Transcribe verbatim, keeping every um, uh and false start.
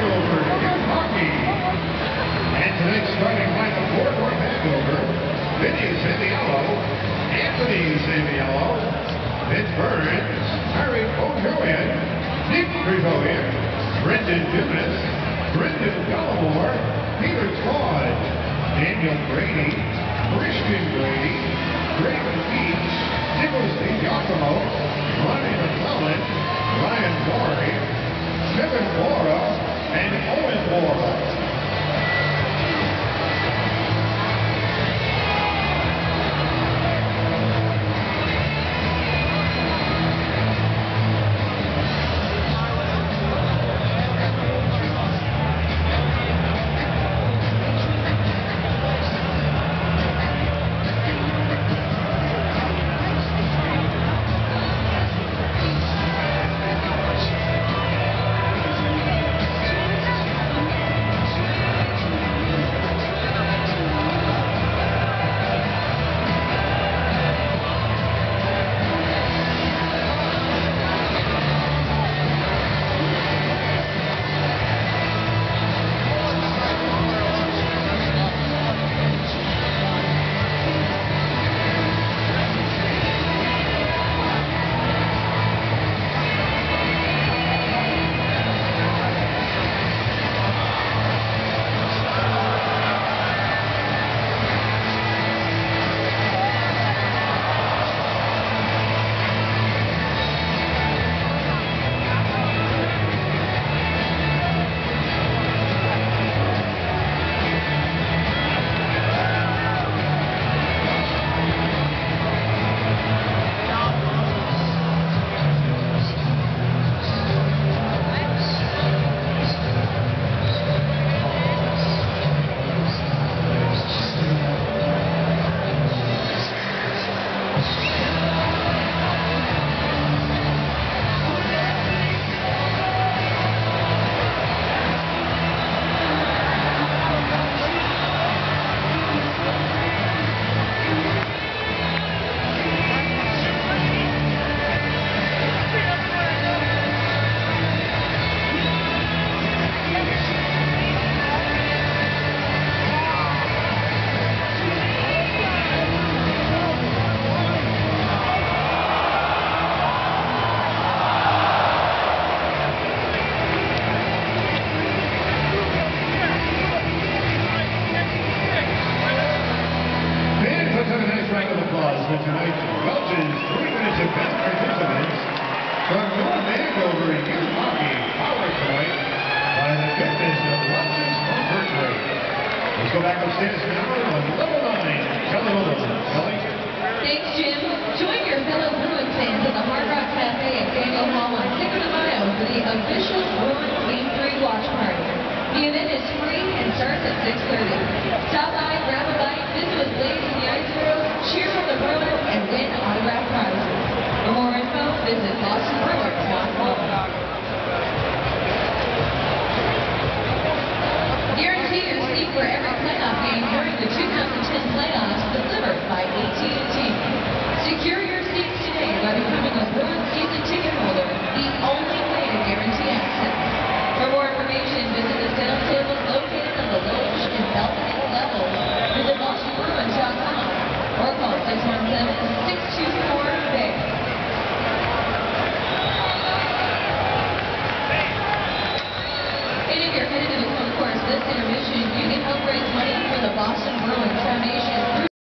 Andover Youth Hockey. And tonight's starting lineup for North Andover, Vinny's in the yellow, Anthony's in the yellow, Vince Burns, Harry O'Joyan, Nick Grigoyan, Brendan Dumas, Brendan Gallimore, Peter Todd, Daniel Brady, Christian Brady, Raven Beach, Nicholas DiGiacomo, Ronnie McClellan, Ryan Morey, Kevin Bora, and Owen Bora. For tonight's Loge's three minutes of Ben participants from North Andover Youth Hockey, powered tonight by the goodness of Loge's Comfort Rate. Let's go back upstairs now on level nine, Kelly Wilson. Kelly? Thanks, Jim. Join your fellow Bruins fans at the Hard Rock Cafe at Daniel Hall on Cinco de Mayo for the official Bruins Game three watch party. The event is free and starts at six thirty. Stop by, grab a bite, visit with ladies in the ice room, cheer for the Bruins, and win autographed prizes. For more info, visit boston brewers dot com. Guarantee your seat for every playoff game during the two thousand ten playoffs delivered by A T and T. Secure your seats today by becoming a Bruins season ticket holder, the only way to guarantee access. For more information, visit the sales tables located on the Loge and balcony levels. Visit boston brewers dot com or call six one seven, six two four, B E A R. And if you're headed to the concourse this intermission, you can help raise